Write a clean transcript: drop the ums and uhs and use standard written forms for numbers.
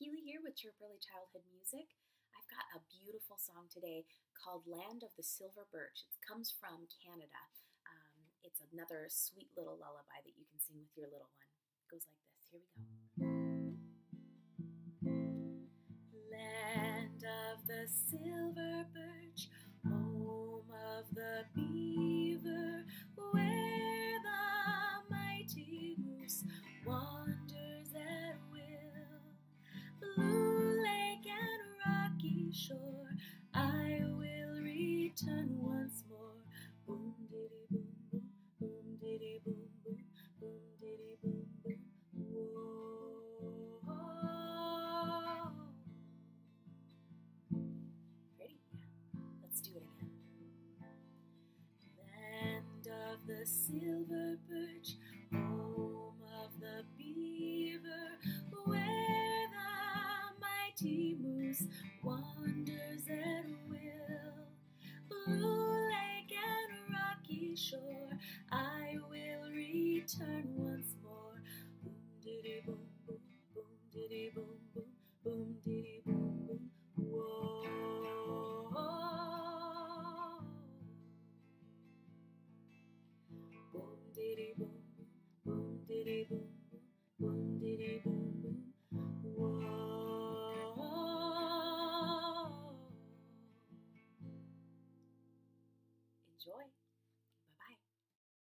Keely here with Chirp Childhood Music. I've got a beautiful song today called Land of the Silver Birch. It comes from Canada. It's another sweet little lullaby that you can sing with your little one. It goes like this. Here we go. Land of the silver birch, home of the beaver, where the mighty moose wanders at will. Blue lake and rocky shore, I will return once more. Boom diddy boom boom, boom diddy boom boom, boom diddy boom boom. Whoa. Ready? Yeah. Let's do it again. Land of the silver birch, home of the beaver, where the mighty moose wanders at will. Blue lake and rocky shore, I will return once more. Boom diddy boom boom, boom diddy boom boom, boom diddy boom boom. Whoa.